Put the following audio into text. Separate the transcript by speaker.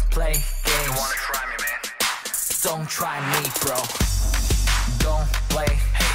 Speaker 1: play games.
Speaker 2: You wanna try me, man?
Speaker 1: Don't try me, bro. Don't play